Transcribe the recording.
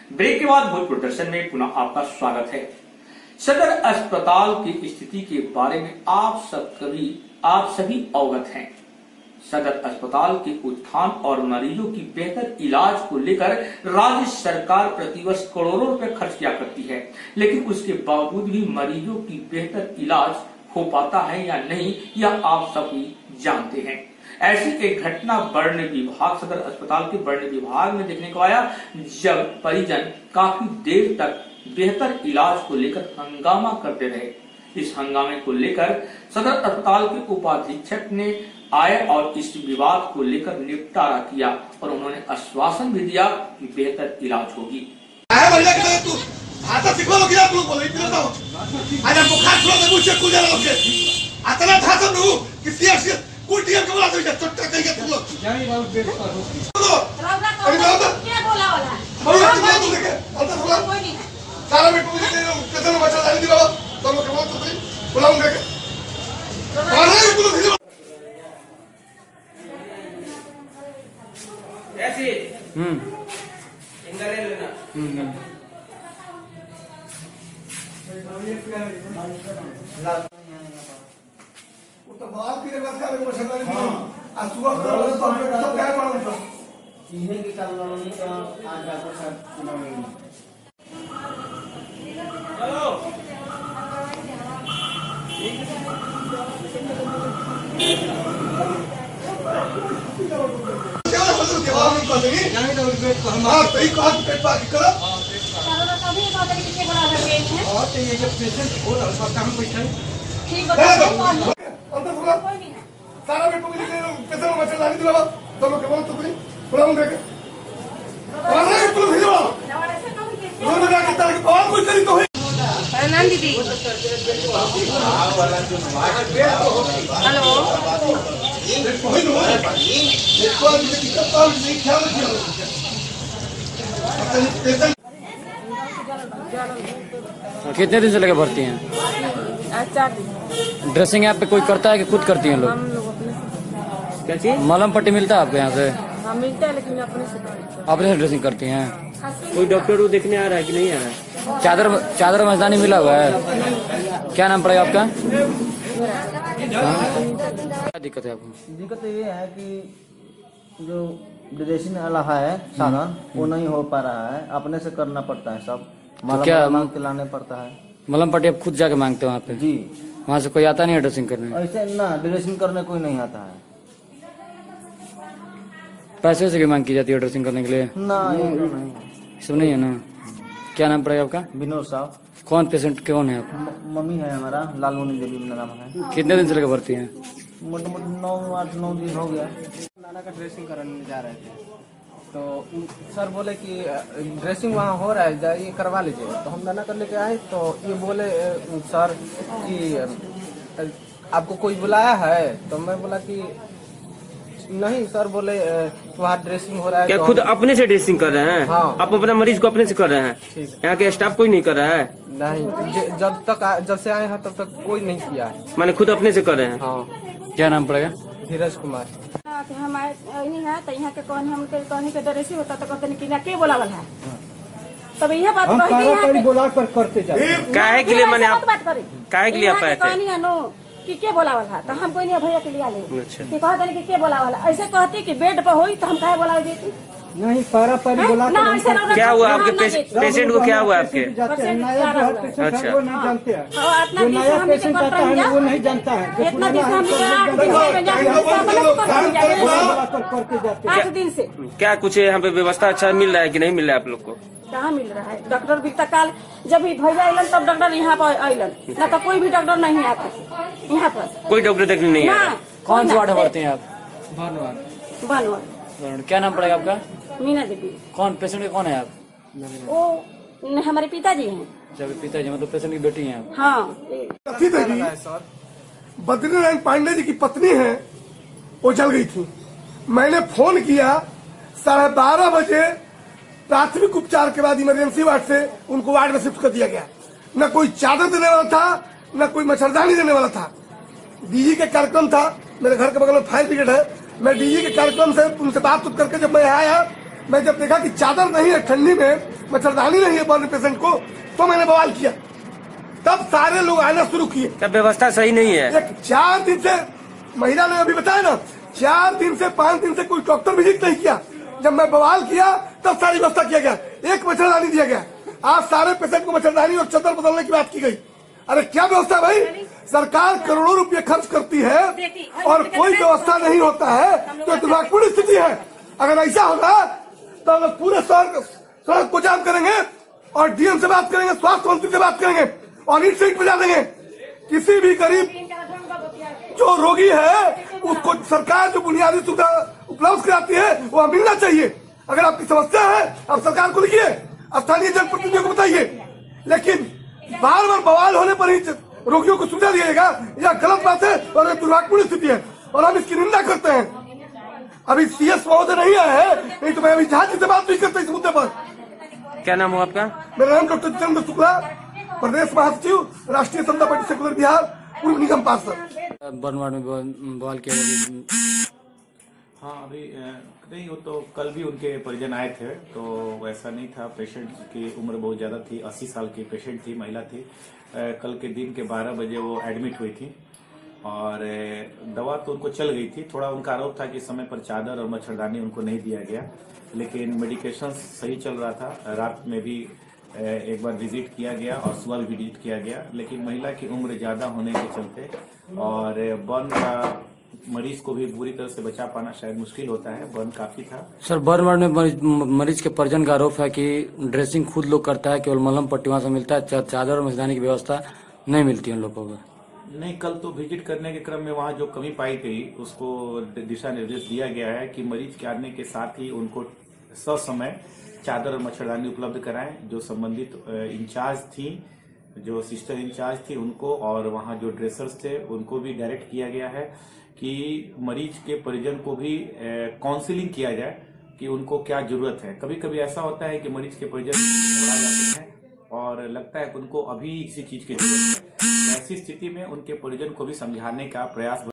Break के बाद भोजपुर दर्शन में पुनः आपका स्वागत है। सदर अस्पताल की स्थिति के बारे में आप सभी अवगत हैं। सदर अस्पताल के उत्थान और मरीजों की बेहतर इलाज को लेकर राज्य सरकार प्रतिवर्ष करोड़ों रुपए खर्च किया करती है, लेकिन उसके बावजूद भी मरीजों की बेहतर इलाज हो पाता है या नहीं, यह आप सभी जानते हैं। ऐसी एक घटना बर्न विभाग, सदर अस्पताल के बर्न विभाग में देखने को आया, जब परिजन काफी देर तक बेहतर इलाज को लेकर हंगामा करते रहे। इस हंगामे को लेकर सदर अस्पताल के उपाधीक्षक ने आए और इस विवाद को लेकर निपटारा किया और उन्होंने आश्वासन भी दिया कि बेहतर इलाज होगी। दीदी हेलो कितने दिन से लगे भर्ती हैं? 4 दिन। ड्रेसिंग यहाँ पे कोई करता है कि खुद करती हैं लोग? हम लोग अपने क्या चीज? मलहम पट्टी मिलता है आपके यहाँ से? हाँ मिलता है, लेकिन अपने से अपने से ड्रेसिंग करती हैं? कोई डॉक्टर को देखने आ रहा है कि नहीं आ रहा है? चादर मजदानी मिला हुआ है। क्या नाम पड़ेगा आपका? क्या दिक्कत है आपको? दिक्कत ये है कि जो ड्रेसिंग वाला है साधन वो नहीं हो पा रहा है, अपने से करना पड़ता है सब। तो क्या मांग के लाने पड़ता है? मलहम पट्टी आप खुद जाके मांगते हो वहाँ पे? जी। वहाँ से कोई आता नहीं है ड्रेसिंग करने? ऐसे ना, ड्रेसिंग करने कोई नहीं आता है। पैसे से भी मांग की जाती है ड्रेसिंग करने के लिए? ना ये नहीं, सब नहीं है ना। क्या नाम पड़ेगा आपका? विनोद साहब। कौन पेशेंट कौन है आप? मम्मी है हमारा, लालमणि देवी मेरा नाम है। कितने दिन से लगे भर्ती हैं? मोटामोटी 9 दिन हो गया। नाना का ड्रेसिंग कराने जा रहे थे, तो सर बोले कि ड्रेसिंग वहाँ हो रहा है, जाइए करवा लीजिए। तो हम नाना कर लेके आए, तो ये बोले सर कि आपको कोई बुलाया है? तो मैं बोला कि नहीं सर। बोले वहाँ ड्रेसिंग हो रहा है। क्या तो खुद अपने से ड्रेसिंग कर रहे हैं? हाँ। आप अपना मरीज को अपने से कर रहे हैं? यहाँ के स्टाफ कोई नहीं कर रहा है? नहीं, जब से आए हैं तब तक कोई नहीं किया है। माने खुद अपने से कर रहे हैं? हाँ। क्या नाम पड़ेगा? धीरज कुमार। हम आए है तो यहाँ के कौन हम कहने के डरे से होता तो कहते नहीं कि के बोला वाला है, तब यह बात बोला कर करते काहे के लिए मैंने आप काहे के लिए आप आए थे कि के बोला वाला, तो हम कोई नहीं भैया के लिया ले अच्छा। कि कहते नहीं कि के बोला वाला। ऐसे कहती कि बेड पर हुई तो हम काहे बोला देती? नहीं, पारा पारी बोला। क्या हुआ आपके पेशेंट को? क्या हुआ आपके? अच्छा, वो नहीं जानते हैं। जो नया पेशेंट आता है वो नहीं जानता है। इतना दिन से 8 दिन से क्या कुछ यहाँ पे व्यवस्था अच्छा मिल रहा है कि नहीं मिल रहा है आप लोग को? कहाँ मिल रहा है? डॉक्टर भी तकाल जब भी भैया अलन तब डॉक्टर यहाँ पर अलन, न तो कोई भी डॉक्टर नहीं आता यहाँ पर। कोई डॉक्टर देखने नहीं आया? कौन से वार्ड भरते हैं आप? भानुआर। क्या नाम पड़ेगा आपका? मीना देवी। कौन पेशेंट के कौन है आप? वो हमारे पिताजी हैं। जब पिताजी मतलब पेशेंट की बेटी हैं? हाँ। बद्रीनारायण पांडे जी की पत्नी है, वो जल गई थी। मैंने फोन किया 12:30 बजे, प्राथमिक उपचार के बाद इमरजेंसी वार्ड से उनको वार्ड में शिफ्ट कर दिया गया। न कोई चादर देने वाला था, न कोई मच्छरदानी देने वाला था। डीजी के कार्यक्रम था, मेरे घर के बगल में फायर ब्रिगेड है। मैं डीजी के कार्यक्रम से उनसे बात करके जब मैं आया मैं जब देखा कि चादर नहीं है ठंडी में, मच्छरदानी नहीं है बर्न पेशेंट को, तो मैंने बवाल किया। तब सारे लोग आना शुरू किए। तब व्यवस्था सही नहीं है। एक 4 दिन से महिला ने अभी बताया ना, 4 दिन से 5 दिन से कोई डॉक्टर विजिट नहीं किया। जब मैं बवाल किया तब सारी व्यवस्था किया गया, एक मच्छरदानी दिया गया। आज सारे पेशेंट को मच्छरदानी और चादर बदलने की बात की गई। अरे क्या व्यवस्था भाई, सरकार करोड़ों रुपए खर्च करती है और कोई व्यवस्था नहीं होता है, तो दुर्भाग्यपूर्ण स्थिति है। अगर ऐसा होगा तो हम लोग पूरे सड़क को जाम करेंगे और डीएम से बात करेंगे, स्वास्थ्य मंत्री से बात करेंगे और ईट सीट बजा देंगे। किसी भी गरीब जो रोगी है उसको सरकार जो बुनियादी सुविधा उपलब्ध कराती है वो मिलना चाहिए। अगर आपकी समस्या है आप सरकार को लिखिए, स्थानीय जनप्रतिनिधियों को बताइए, लेकिन बार बार बवाल होने पर ही रोगियों को सुविधा दिएगा, यह गलत बात है और दुर्भाग्यपूर्ण स्थिति है और हम इसकी निंदा करते हैं। अभी सीएस महोदय नहीं आए हैं, नहीं तो मैं अभी जहां से बात नहीं करता इस मुद्दे पर। क्या नाम हो आपका? मेरा नाम डॉक्टर जितेंद्र शुक्ला, प्रदेश महासचिव, राष्ट्रीय समता पार्टी सेकुलर बिहार, पूर्व निगम पार्षद। बर्नवार्ड में बवाल किया। हाँ, अभी नहीं, वो तो कल भी उनके परिजन आए थे, तो वैसा नहीं था। पेशेंट की उम्र बहुत ज्यादा थी, 80 साल की पेशेंट थी, महिला थी। कल के दिन के 12 बजे वो एडमिट हुई थी और दवा तो उनको चल गई थी। थोड़ा उनका आरोप था कि समय पर चादर और मच्छरदानी उनको नहीं दिया गया, लेकिन मेडिकेशन सही चल रहा था। रात में भी एक बार विजिट किया गया और सुबह भी विजिट किया गया, लेकिन महिला की उम्र ज्यादा होने के चलते और बर्न का मरीज को भी पूरी तरह से बचा पाना शायद मुश्किल होता है। बर्न काफी था। सर, बर्नवार्ड में मरीज के परिजन का आरोप है कि ड्रेसिंग खुद लोग करता है, केवल मलहम पट्टी वहां से मिलता है, चादर और मच्छरदानी की व्यवस्था नहीं मिलती उन लोगों को। नहीं, कल तो विजिट करने के क्रम में वहां जो कमी पाई गई उसको दिशा निर्देश दिया गया है कि मरीज के आने के साथ ही उनको ससमय चादर और मच्छरदानी उपलब्ध कराएं। जो संबंधित इंचार्ज थी, जो सिस्टर इंचार्ज थी उनको और वहां जो ड्रेसर्स थे उनको भी डायरेक्ट किया गया है कि मरीज के परिजन को भी काउंसलिंग किया जाए कि उनको क्या जरूरत है। कभी कभी ऐसा होता है कि मरीज के परिजन घबरा जाते हैं और लगता है कि उनको अभी किसी चीज की जरूरत है। ऐसी स्थिति में उनके परिजन को भी समझाने का प्रयास